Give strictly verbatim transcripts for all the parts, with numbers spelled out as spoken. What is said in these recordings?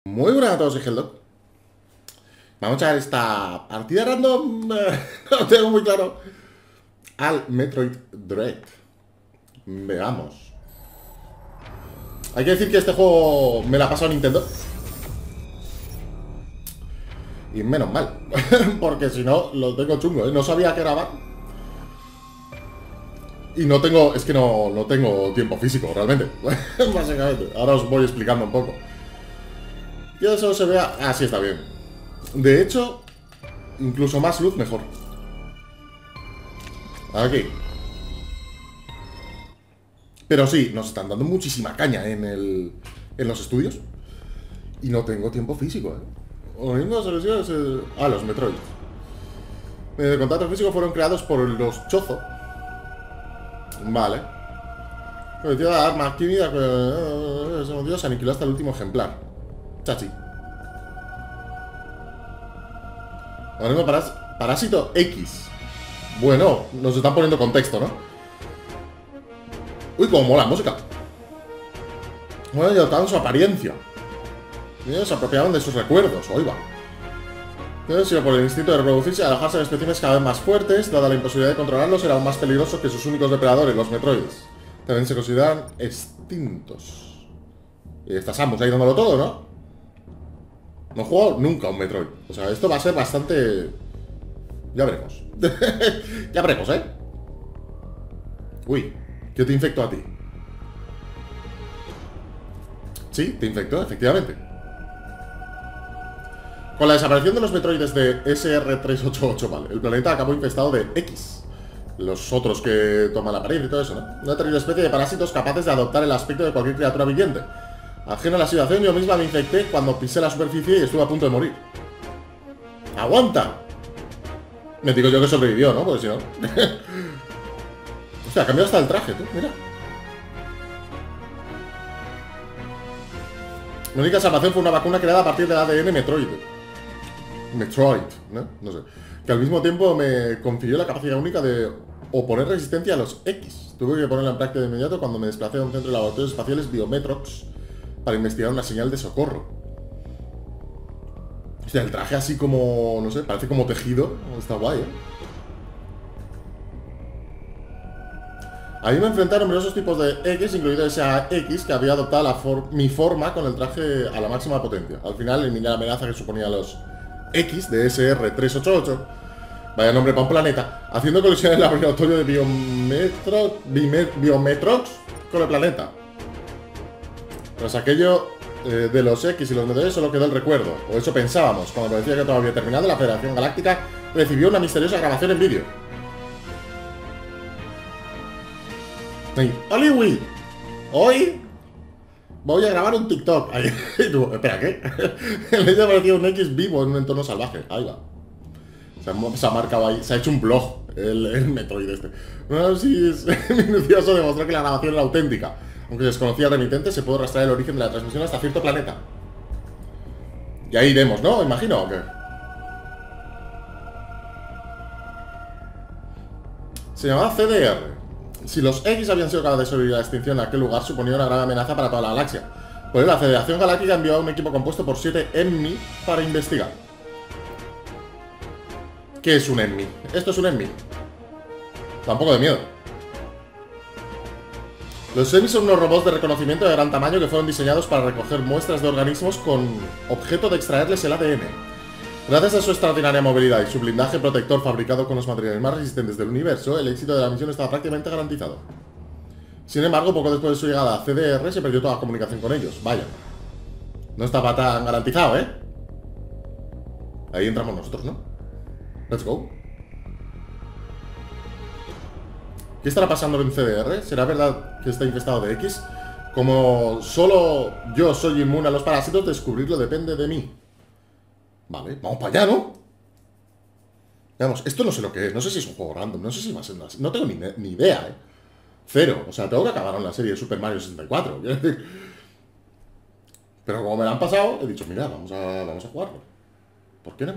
Muy buenas a todos, soy Helldog. Vamos a ver esta partida random. No lo tengo muy claro. Al Metroid Dread. Veamos. Hay que decir que este juego me la ha pasado Nintendo. Y menos mal. Porque si no, lo tengo chungo, ¿eh? No sabía que grabar. Y no tengo, es que no, no tengo tiempo físico, realmente. Básicamente. Ahora os voy explicando un poco. Que eso se vea. Ah, sí, está bien. De hecho, incluso más luz mejor. Aquí. Pero sí, nos están dando muchísima caña en el en los estudios. Y no tengo tiempo físico, ¿eh? Organismos selecciones, eh... Ah, los Metroid. El contacto físico fueron creados por los Chozo. Vale. Cometió la arma química que se movió, se aniquiló hasta el último ejemplar. Chachi. Organismo parás... Parásito X. Bueno, nos están poniendo contexto, ¿no? Uy, cómo mola la música. Bueno, y adoptaron su apariencia. Ellos se apropiaron de sus recuerdos, oí va. Sino por el instinto de reproducirse y alojarse en especímenes cada vez más fuertes, dada la imposibilidad de controlarlos, eran más peligrosos que sus únicos depredadores, los Metroides. También se consideran extintos. Y está Samus ahí dándolo todo, ¿no? No he jugado nunca a un Metroid. O sea, esto va a ser bastante... Ya veremos. Ya veremos, ¿eh? Uy, ¿qué te infectó a ti? Sí, te infectó, efectivamente. Con la desaparición de los Metroides de S R trescientos ochenta y ocho, vale, el planeta acabó infestado de X. Los otros que toman la pared y todo eso, ¿no? Una terrible especie de parásitos capaces de adoptar el aspecto de cualquier criatura viviente. Ajeno a la situación, yo misma me infecté cuando pisé la superficie y estuve a punto de morir. ¡Aguanta! Me digo yo que sobrevivió, ¿no? Porque si no... Hostia, ha cambiado hasta el traje, tú, mira. Mi única salvación fue una vacuna creada a partir del A D N Metroid. Metroid, ¿no? No sé. Que al mismo tiempo me confirió la capacidad única de oponer resistencia a los X. Tuve que ponerla en práctica de inmediato cuando me desplacé a un centro de laboratorios espaciales Biometrox para investigar una señal de socorro. O sea, el traje así como, no sé, parece como tejido. Está guay, ¿eh? Ahí me enfrentaron numerosos tipos de X, incluido ese X que había adoptado la for mi forma con el traje a la máxima potencia. Al final eliminé la amenaza que suponía los X de S R trescientos ochenta y ocho. Vaya nombre para un planeta. Haciendo colisiones en el laboratorio de Biometro, Biometrox con el planeta. Tras aquello eh, de los X y los Metroides solo quedó el recuerdo. O eso pensábamos. Cuando parecía que todo había terminado, la Federación Galáctica recibió una misteriosa grabación en vídeo. ¡Hollywood! Hoy voy a grabar un TikTok. Ahí, tú, espera, ¿qué? Le ha aparecido un X vivo en un entorno salvaje. Ahí va. Se ha, se ha marcado ahí. Se ha hecho un blog el, el Metroid este. No sé si es minucioso demostrar que la grabación era auténtica. Aunque desconocía el remitente, se puede rastrear el origen de la transmisión hasta cierto planeta. Y ahí iremos, ¿no? Imagino, ¿o qué? Se llamaba C D R. Si los X habían sido capaces de sobrevivir a la extinción en aquel lugar, suponía una gran amenaza para toda la galaxia. Por ello, la Federación Galáctica envió a un equipo compuesto por siete Enmi para investigar. ¿Qué es un Enmi? Esto es un Enmi. Da un poco de miedo. Los Enmi son unos robots de reconocimiento de gran tamaño que fueron diseñados para recoger muestras de organismos con objeto de extraerles el A D N. Gracias a su extraordinaria movilidad y su blindaje protector fabricado con los materiales más resistentes del universo, el éxito de la misión estaba prácticamente garantizado. Sin embargo, poco después de su llegada a C D R se perdió toda comunicación con ellos. Vaya. No estaba tan garantizado, ¿eh? Ahí entramos nosotros, ¿no? Let's go. ¿Qué estará pasando en C D R? ¿Será verdad que está infestado de X? Como solo yo soy inmune a los parásitos, descubrirlo depende de mí. Vale, vamos para allá, ¿no? Vamos, esto no sé lo que es. No sé si es un juego random. No sé si va a ser una... No tengo ni, ni idea, ¿eh? Cero. O sea, tengo que acabar en la serie de Super Mario sesenta y cuatro. Pero como me la han pasado, he dicho, mira, vamos a, vamos a jugarlo. ¿Por qué no?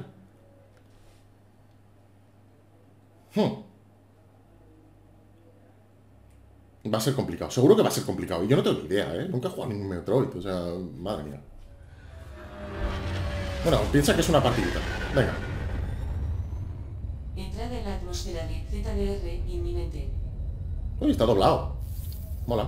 Hmm. Va a ser complicado. Seguro que va a ser complicado. Y yo no tengo ni idea, ¿eh? Nunca he jugado a ningún Metroid. O sea, madre mía. Bueno, piensa que es una partidita. Venga. Entrada en la atmósfera de Z D R inminente. Uy, está doblado. Mola.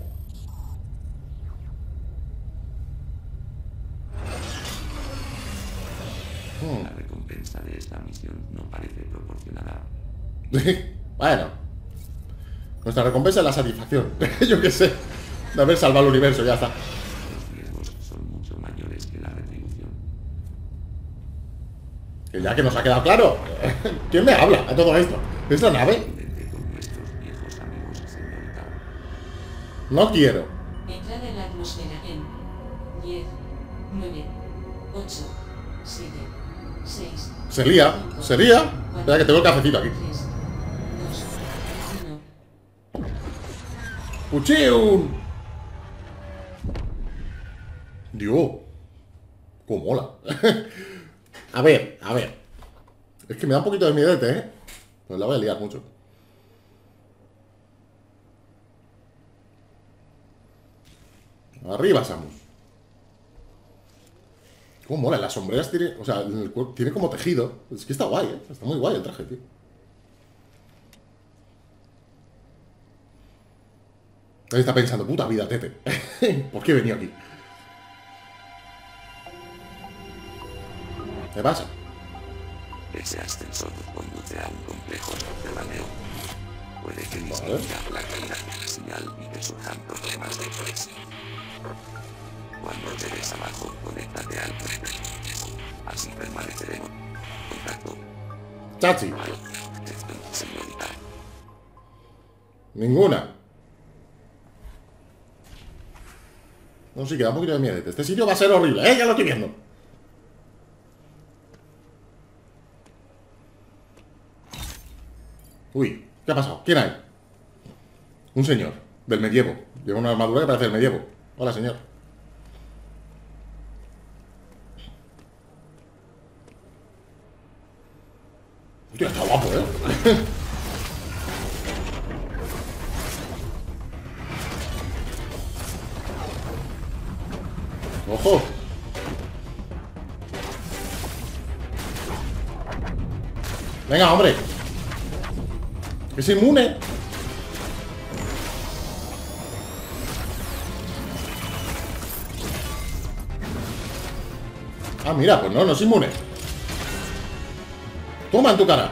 La recompensa de esta misión no parece proporcionada. Bueno. Nuestra recompensa es la satisfacción. Yo qué sé. De haber salvado el universo, ya está. Los riesgos son mucho mayores que la retribución. Que ya que nos ha quedado claro. ¿Quién me habla a todo esto? ¿Es la nave? Vente con nuestros viejos amigos, señorita. No quiero. Entrada en la atmósfera en diez, nueve, ocho, siete, seis. Se lía. Se lía. Espera que tengo el cafecito aquí. tres, dos, uno. ¡Puchiun! Dios. Cómo mola. A ver, a ver. Es que me da un poquito de miedete, ¿eh? Pues la voy a liar mucho. Arriba, Samus. Cómo mola, las sombreras tiene... O sea, el cuerpo tiene como tejido. Es que está guay, ¿eh? Está muy guay el traje, tío. Ahí está pensando, puta vida, tete. ¿Por qué he venido aquí? ¿Qué pasa? Ese ascensor conduce a un complejo subterráneo. Puede que Vale. disminuya la calidad de la señal y que surjan problemas de conexión. Cuando llegues abajo, conéctate al complejo. Así permaneceremos en contacto. Chachi. Vale, señorita. Ninguna. No, sí, queda un poquito de miedo. Este sitio va a ser horrible, ¿eh? Ya lo estoy viendo. Uy, ¿qué ha pasado? ¿Quién hay? Un señor, del medievo. Lleva una armadura que parece el medievo. Hola, señor. Hostia, está guapo, ¿eh? ¡Ojo! Venga, hombre. Es inmune. Ah, mira, pues no, no es inmune. Toma en tu cara.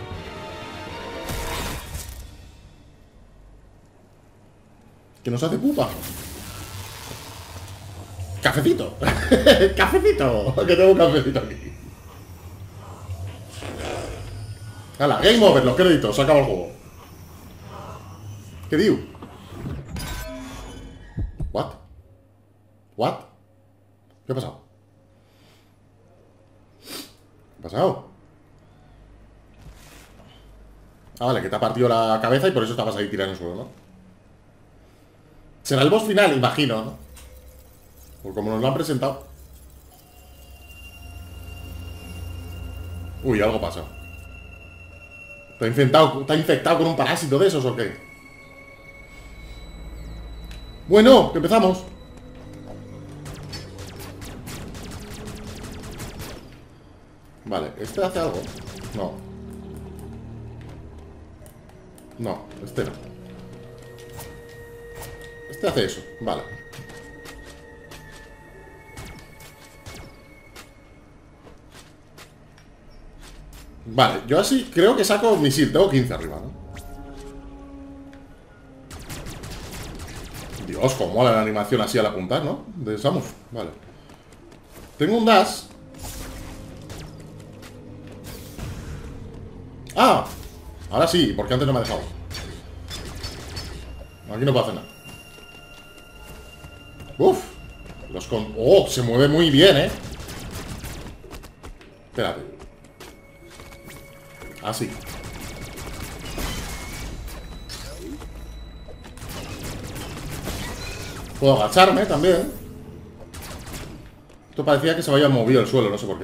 Que nos hace pupa. Cafecito. Cafecito. Que tengo un cafecito aquí. Hala, game over, los créditos, se acaba el juego. ¿Qué digo? What? What? ¿Qué ha pasado? ¿Qué ha pasado? Ah, vale, que te ha partido la cabeza y por eso estabas ahí tirando en el suelo, ¿no? Será el boss final, imagino, ¿no? Pues como nos lo han presentado. Uy, algo pasa. ¿Está infectado, ¿Está infectado con un parásito de esos o qué? Bueno, que empezamos. Vale, ¿este hace algo? No. No, este no. Este hace eso, vale. Vale, yo así creo que saco misil. Tengo quince arriba, ¿no? Dios, cómo mola la animación así al apuntar, ¿no? De Samus, vale. Tengo un dash. ¡Ah! Ahora sí, porque antes no me ha dejado. Aquí no puedo hacer nada. Uf. Los con... ¡Oh! Se mueve muy bien, ¿eh? Espérate. Así. Puedo agacharme también. Esto parecía que se había movido el suelo, no sé por qué.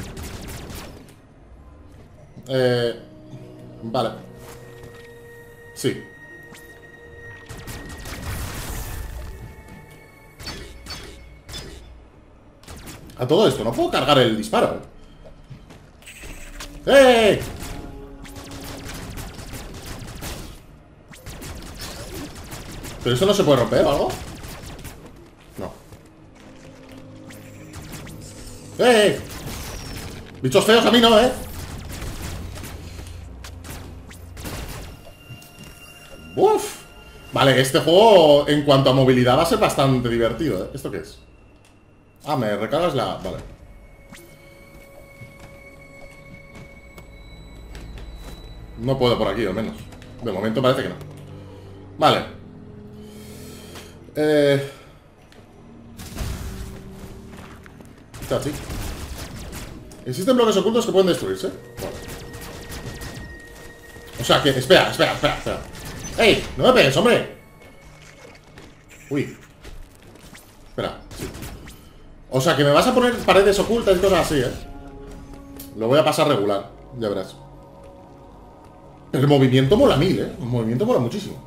Eh... Vale. Sí. A todo esto, no puedo cargar el disparo. ¡Eh! ¿Pero eso no se puede romper o algo? No. ¡Eh! Bichos feos a mí no, ¿eh? ¡Uf! Vale, este juego en cuanto a movilidad va a ser bastante divertido, ¿eh? ¿Esto qué es? Ah, me recargas la... Vale. No puedo por aquí, al menos. De momento parece que no. Vale. Eh... Chachi. Existen bloques ocultos que pueden destruirse. Vale. O sea que... Espera, espera, espera, espera. ¡Ey! ¡No me pegues, hombre! Uy. Espera, sí. O sea que me vas a poner paredes ocultas y cosas así, ¿eh? Lo voy a pasar regular, ya verás. Pero el movimiento mola mil, ¿eh? El movimiento mola muchísimo.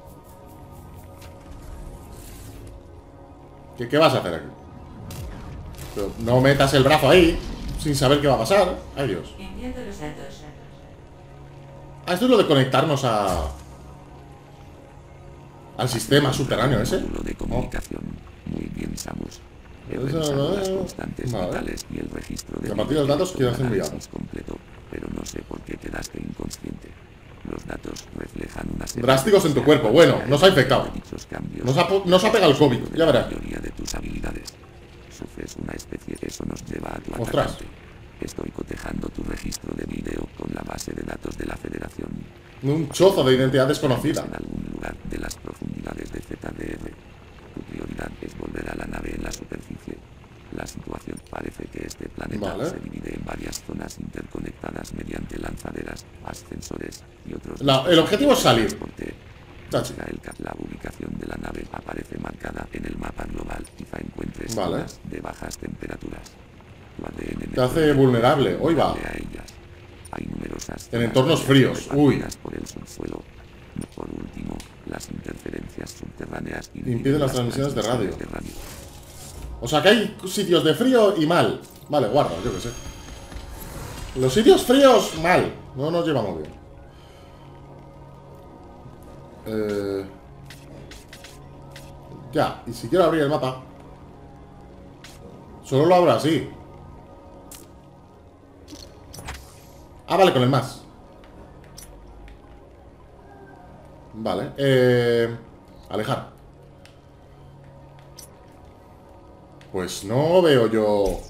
¿Qué, qué vas a hacer aquí? Pero no metas el brazo ahí sin saber qué va a pasar. Ay, Dios. Enviando los datos. Ah, esto es lo de conectarnos a... al sistema subterráneo ese. Módulo de comunicación. Muy bien, Samus. He Eso revisado no, las no, constantes vale. vitales y el registro de... A partir de los datos que has un enviado. análisis completo, pero no sé por qué quedaste inconsciente. Los datos reflejan una serie Drásticos en tu cuerpo. Bueno, nos ha infectado. dichos cambios. Nos ha, po- nos ha pegado el COVID, ya La verás. mayoría de tus habilidades. Sufres una especie, eso nos lleva a tu Ostras. atacante. Estoy cotejando tu registro de vídeo con la base de datos de la Federación. Un chozo de identidad desconocida. En algún lugar de las profundidades de Z D R. Tu prioridad es volver a la nave en la superficie. La situación parece que este planeta Vale. se divide en varias zonas interconectadas mediante lanzaderas, ascensores y otros... La- el objetivo es salir. transporte. Chachi. Busca el ca- La ubicación de la nave aparece marcada en el mapa global. Quizá encuentres Vale. zonas de bajas temperaturas. Tu A D N Te hace vulnerable. Hoy va. a ellas. Hay numerosas En zonas entornos de fríos. Uy. repartidas por el subsuelo. Por último, las interferencias subterráneas Impiden las transmisiones de radio. de radio. O sea que hay sitios de frío y mal. Vale, guarda, yo qué sé. Los sitios fríos, mal. No nos llevamos bien. Eh... Ya, y si quiero abrir el mapa, solo lo abro así. Ah, vale, con el más. Vale, eh... alejar. Pues no veo yo...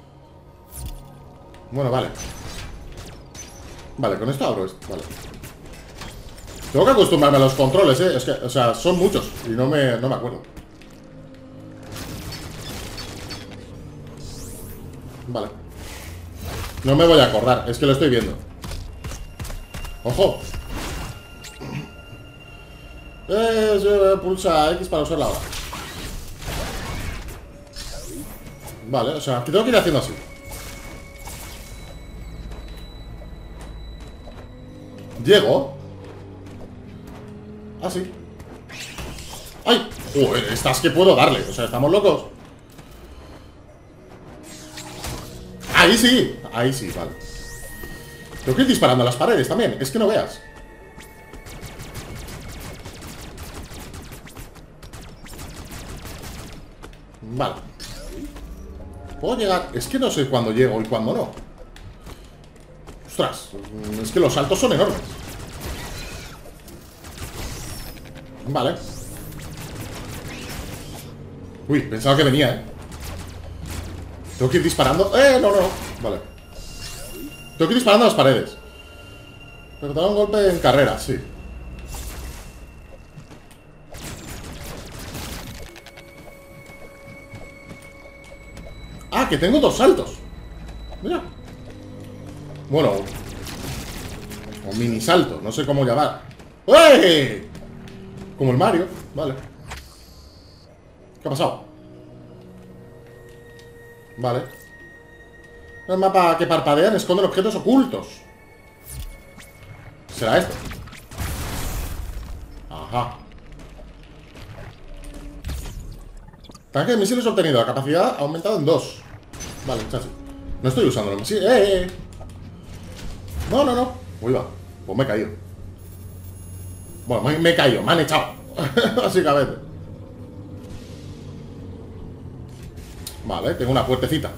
Bueno, vale. Vale, con esto abro esto, vale. Tengo que acostumbrarme a los controles, eh. Es que, o sea, son muchos y no me, no me acuerdo. Vale. No me voy a acordar, es que lo estoy viendo. ¡Ojo! Eh, se pulsa X para usarla ahora. Vale, o sea, que tengo que ir haciendo así. Llego. Ah, sí. ¡Ay! Joder, estas que puedo darle. O sea, estamos locos. Ahí sí. Ahí sí, vale. Tengo que ir disparando a las paredes también. Es que no veas. Vale. Puedo llegar... Es que no sé cuándo llego y cuándo no. Ostras. Es que los saltos son enormes. Vale. Uy, pensaba que venía, ¿eh? Tengo que ir disparando... ¡Eh! No, no. Vale. Tengo que ir disparando a las paredes. Pero te da un golpe en carrera, sí. Ah, que tengo dos saltos. Mira. Bueno. O mini salto, no sé cómo llamar. ¡Eh! Como el Mario, vale. ¿Qué ha pasado? Vale. El mapa que parpadean esconde objetos ocultos. ¿Será esto? Ajá. Tanque de misiles obtenido. La capacidad ha aumentado en dos. Vale, chasis. No estoy usándolo. Sí, eh, eh, eh. No, no, no. Uy, va. Pues me he caído. Bueno, me, me he caído. Me han echado. Básicamente. Vale, tengo una puertecita.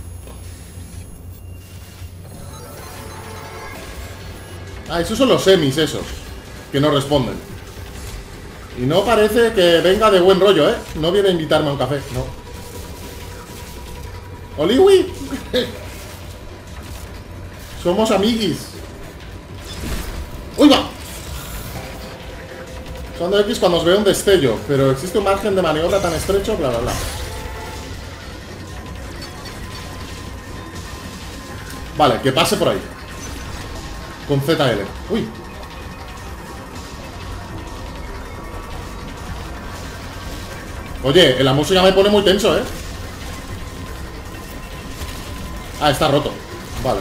Ah, esos son los semis esos. Que no responden. Y no parece que venga de buen rollo, ¿eh? No viene a invitarme a un café, no. ¡Oliwi! Somos amiguis. ¡Uy, va! Usando X cuando os veo un destello, pero existe un margen de maniobra tan estrecho, bla, bla, bla. Vale, que pase por ahí. Con Z L. ¡Uy! Oye, la música me pone muy tenso, ¿eh? Ah, está roto. Vale.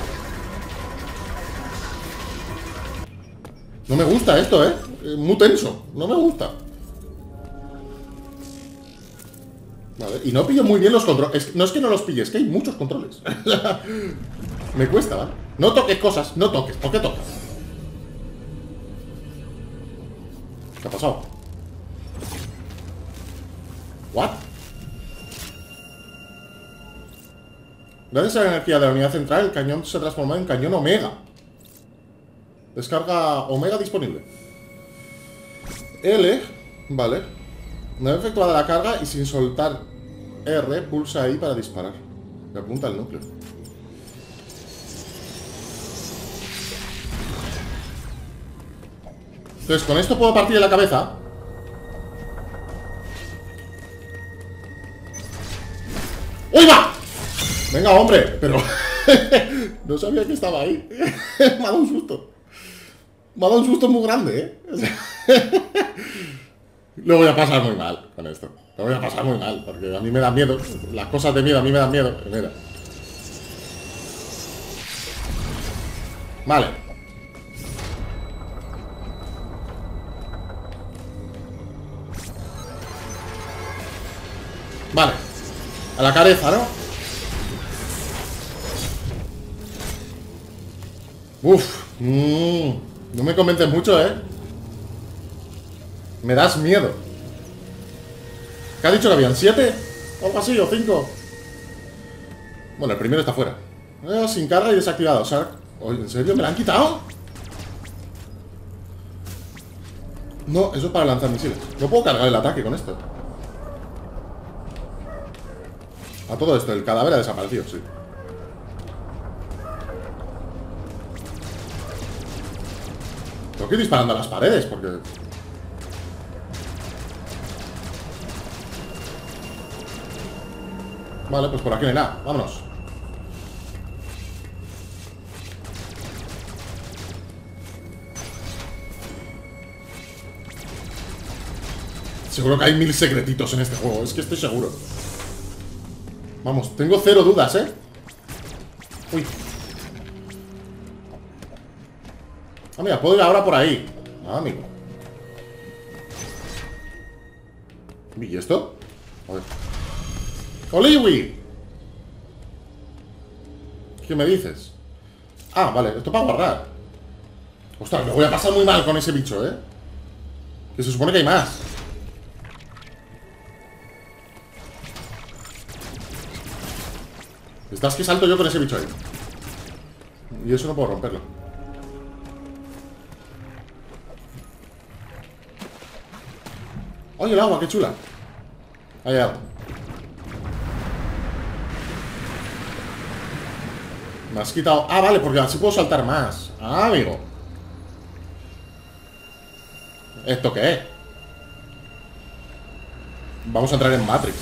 No me gusta esto, ¿eh? Muy tenso. No me gusta. Vale. Y no pillo muy bien los controles. No es que no los pille, es que hay muchos controles. Me cuesta, ¿vale? No toques cosas. No toques. ¿Por qué tocas? ¿Qué ha pasado? ¿What? Gracias a la energía de la unidad central, el cañón se transformó en cañón Omega. Descarga Omega disponible. L, vale. Una vez efectuada la carga y sin soltar R, pulsa ahí para disparar. Me apunta el núcleo. Entonces, con esto puedo partir de la cabeza. ¡Uy, va! Venga, hombre, pero... no sabía que estaba ahí. Me ha dado un susto. Me ha dado un susto muy grande, ¿eh? Lo voy a pasar muy mal con esto. Lo voy a pasar muy mal, porque a mí me dan miedo. Las cosas de miedo a mí me dan miedo. Mira. Vale. Vale. A la cabeza, ¿no? Uf. Mmm, no me convences mucho, ¿eh? Me das miedo. ¿Qué ha dicho que habían? ¿Siete? O algo así, o cinco. Bueno, el primero está fuera. Eh, sin carga y desactivado. O sea, oye, ¿en serio? ¿Me la han quitado? No, eso es para lanzar misiles. No puedo cargar el ataque con esto. A todo esto, el cadáver ha desaparecido, sí. Tengo que ir disparando a las paredes, porque... Vale, pues por aquí no hay nada. Vámonos. Seguro que hay mil secretitos en este juego. Es que estoy seguro. Vamos, tengo cero dudas, ¿eh? Uy. Ah, mira, puedo ir ahora por ahí. Ah, amigo. ¿Y esto? A ver. ¡Oliwi! ¿Qué me dices? Ah, vale, esto para guardar. Ostras, me voy a pasar muy mal con ese bicho, ¿eh? Que se supone que hay más. Estás que salto yo con ese bicho ahí. Y eso no puedo romperlo. ¡Ay, el agua! ¡Qué chula! Hay agua. Me has quitado... Ah, vale, porque así puedo saltar más. Ah, amigo. ¿Esto qué es? Vamos a entrar en Matrix.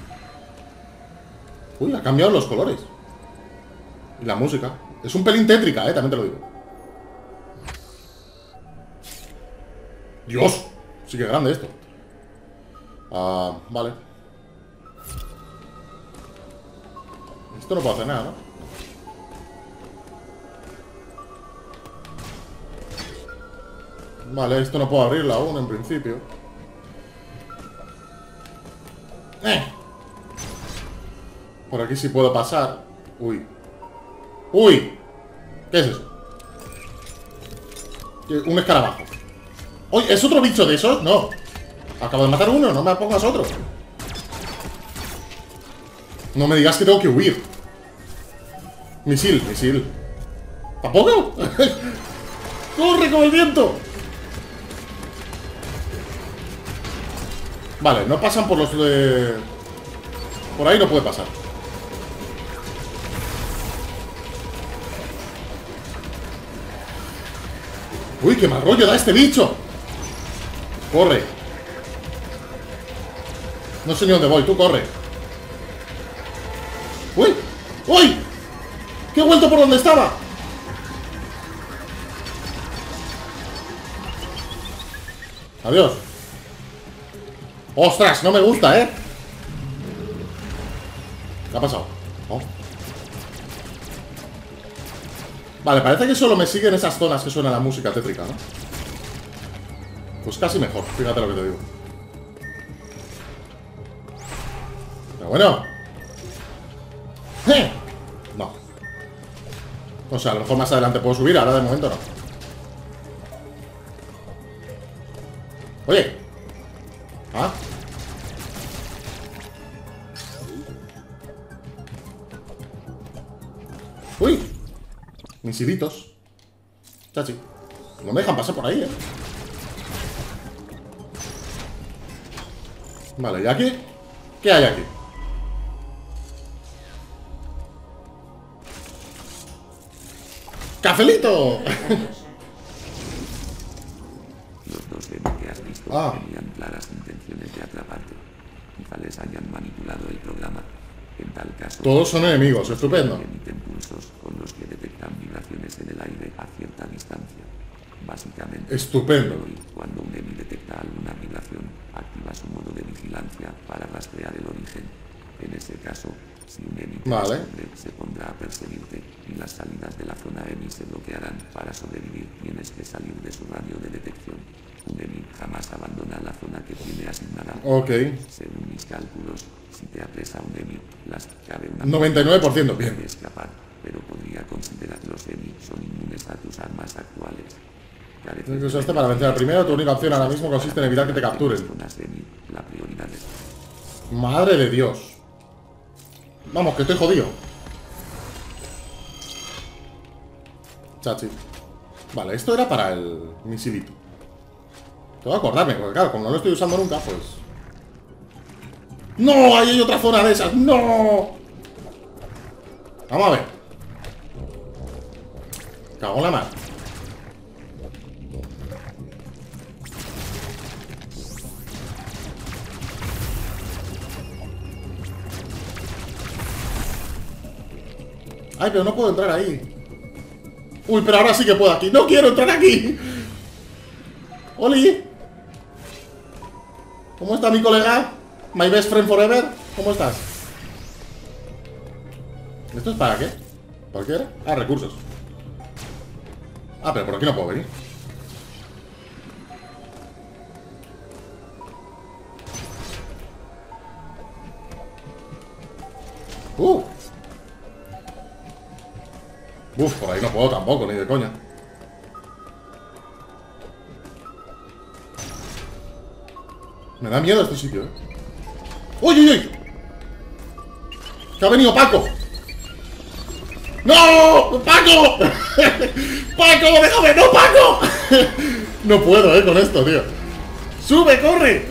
Uy, ha cambiado los colores. Y la música. Es un pelín tétrica, eh, también te lo digo. Dios. Sí que grande esto. Ah, vale. Esto no puedo hacer nada, ¿no? Vale, esto no puedo abrirlo aún en principio. Eh. Por aquí sí puedo pasar. Uy. Uy. ¿Qué es eso? Un escarabajo. Oye, ¿es otro bicho de esos? No. Acabo de matar uno, no me pongas otro. No me digas que tengo que huir. Misil, misil. ¿Tampoco? ¡Corre con el viento! Vale, no pasan por los de... Por ahí no puede pasar. Uy, qué mal rollo da este bicho. Corre. No sé ni dónde voy, tú corre. Uy, uy. Que he vuelto por donde estaba. Adiós. ¡Ostras! No me gusta, ¿eh? ¿Qué ha pasado? Oh. Vale, parece que solo me siguen esas zonas que suena la música tétrica, ¿no? Pues casi mejor, fíjate lo que te digo. Pero bueno. ¡Eh! No. O sea, a lo mejor más adelante puedo subir, ahora de momento no. Oye. ¿Ah? Uy. Misilitos. Chachi. No me dejan pasar por ahí, ¿eh? Vale, ¿y aquí? ¿Qué hay aquí? ¡Cafelito! Los dos demos que has visto Ah. tenían claras intenciones de atraparte. Quizá les hayan manipulado el programa. En tal caso, Todos son enemigos, estupendo. emiten pulsos con los que detectan vibraciones en el aire a cierta distancia. Básicamente, Estupendo. cuando un enemigo detecta alguna vibración, activa su modo de vigilancia para rastrear el origen. En ese caso, si un enemigo Vale. se pondrá a perseguirte y las salidas de la zona E M I se bloquearán. Para sobrevivir, tienes que salir de su radio de detección. Un enemigo jamás abandona la zona que tiene asignada. Ok. Según mis cálculos, si te apresa un enemigo, las cabe una noventa y nueve por ciento, bien. de escapar, pero podría considerar los enemigos son inmunes a tus armas actuales. Careces Tienes que de usar este para vencer al primero. Tu única opción ahora mismo consiste en evitar que te capturen. zonas E M I, la prioridad es Madre de Dios. Vamos, que estoy jodido. Chachi. Vale, esto era para el misilito. Tengo que acordarme, porque claro, como no lo estoy usando nunca, pues... ¡No! ¡Ahí hay otra zona de esas! ¡No! Vamos a ver. Cago en la mar. Ay, pero no puedo entrar ahí. Uy, pero ahora sí que puedo aquí. ¡No quiero entrar aquí! ¡Oli! ¿Cómo está mi colega? My best friend forever. ¿Cómo estás? ¿Esto es para qué? ¿Para qué era? Ah, recursos. Ah, pero por aquí no puedo venir. Uh. Uf, por ahí no puedo tampoco, ni de coña. Me da miedo este sitio, eh. ¡Uy, uy, uy! ¡Que ha venido Paco! ¡No! ¡Paco! ¡Paco, déjame! ¡No, Paco! No puedo, eh, con esto, tío. ¡Sube, corre!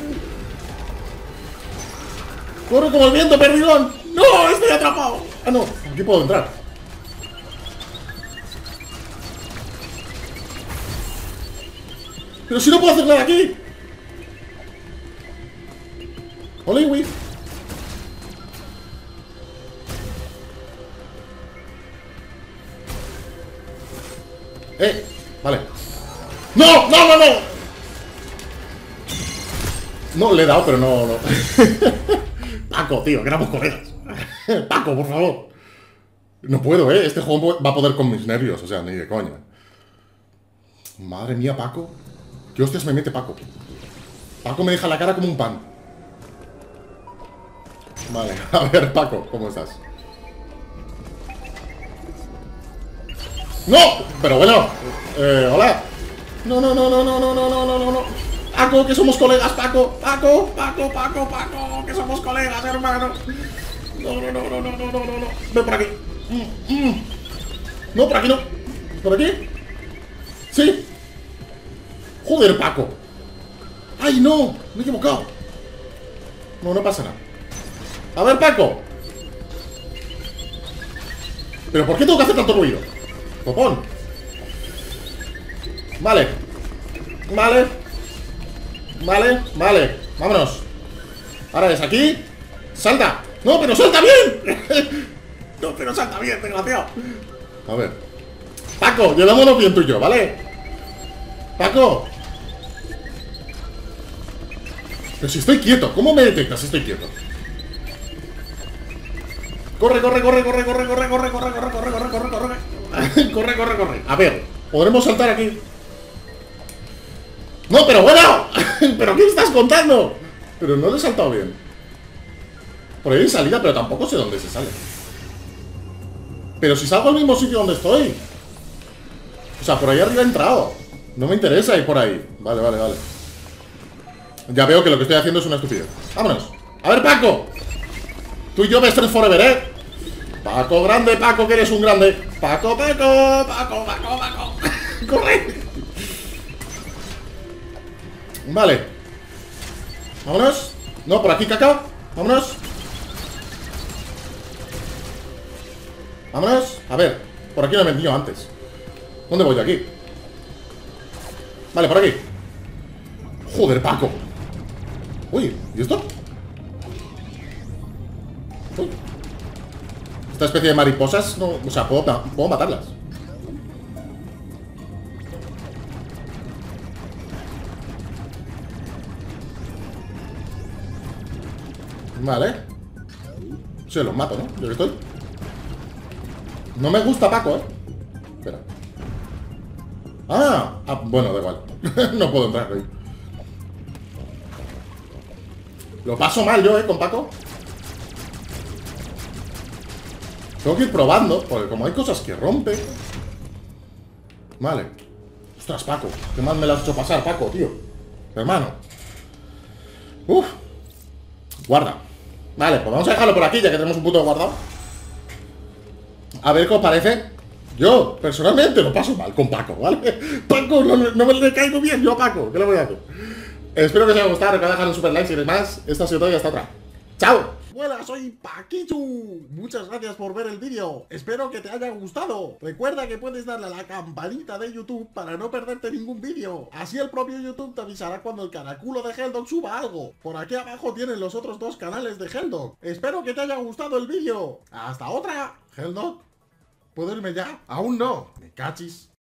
¡Corre como el viento, perdidón! ¡No! ¡Estoy atrapado! Ah, no, aquí puedo entrar. ¡Pero si no puedo hacer nada aquí! ¡Hola, Iwi! ¡Eh! Vale. ¡No! ¡No, no, no! No, le he dado, pero no, no. Paco, tío, que éramos colegas. Paco, por favor. No puedo, ¿eh? Este juego va a poder con mis nervios, o sea, ni de coña. Madre mía, Paco. ¿Qué hostias me mete Paco? Paco me deja la cara como un pan. Vale, a ver, Paco, ¿cómo estás? ¡No! Pero bueno. Eh, hola. No, no, no, no, no, no, no, no, no, no, no. Paco, que somos colegas, Paco. Paco, Paco, Paco, Paco. Que somos colegas, hermano. No, no, no, no, no, no, no, no. Ven por aquí. Mm, mm. No, por aquí no. ¿Por aquí? Sí. Joder, Paco. ¡Ay, no! Me he equivocado. No, no pasa nada. A ver, Paco. ¿Pero por qué tengo que hacer tanto ruido? Popón. Vale. Vale. Vale, vale. Vámonos. Ahora es aquí. ¡Salta! ¡No, pero salta bien! No, pero salta bien, desgraciado. A ver. Paco, llevámonos bien tú y yo, ¿vale? Paco. Pero si estoy quieto, ¿cómo me detectas si estoy quieto? Corre, corre, corre, corre, corre, corre, corre, corre, corre, corre, corre, corre, corre. Corre, corre, corre. A ver, ¿podremos saltar aquí? No, pero bueno. ¿Pero qué estás contando? Pero no le he saltado bien. Por ahí hay salida, pero tampoco sé dónde se sale. Pero si salgo al mismo sitio donde estoy. O sea, por ahí arriba he entrado. No me interesa ir por ahí. Vale, vale, vale. Ya veo que lo que estoy haciendo es una estupidez. Vámonos. A ver, Paco. Tú y yo best friends forever, ¿eh? Paco grande, Paco, que eres un grande. Paco, Paco, Paco, Paco, Paco. Corre. Vale. Vámonos. No, por aquí, caca. Vámonos. Vámonos. A ver, por aquí no me he metido antes. ¿Dónde voy yo aquí? Vale, por aquí. Joder, Paco. Uy, ¿y esto? Uy. Esta especie de mariposas, no, o sea, puedo, puedo matarlas. Vale. Se los mato, ¿no? Yo que estoy. No me gusta Paco, ¿eh? Espera. Ah, ah bueno, da igual. No puedo entrar ahí. Lo paso mal yo, ¿eh? Con Paco. Tengo que ir probando, porque como hay cosas que rompe. Vale. Ostras, Paco. ¿Qué más me lo has hecho pasar, Paco, tío? Hermano. Uf. Guarda. Vale, pues vamos a dejarlo por aquí, ya que tenemos un punto guardado. A ver qué os parece. Yo, personalmente, lo paso mal con Paco, ¿vale? Paco, no, no me le caigo bien yo a Paco. ¿Qué le voy a hacer? Espero que os haya gustado. Recuerda dejar un super like si queréis más. Esto ha sido todo y hasta otra. ¡Chao! Hola, soy Paquichu. Muchas gracias por ver el vídeo. Espero que te haya gustado. Recuerda que puedes darle a la campanita de YouTube para no perderte ningún vídeo. Así el propio YouTube te avisará cuando el caraculo de Helldog suba algo. Por aquí abajo tienen los otros dos canales de Helldog. Espero que te haya gustado el vídeo. ¡Hasta otra! Helldog, ¿puedo irme ya? Aún no. Me cachis.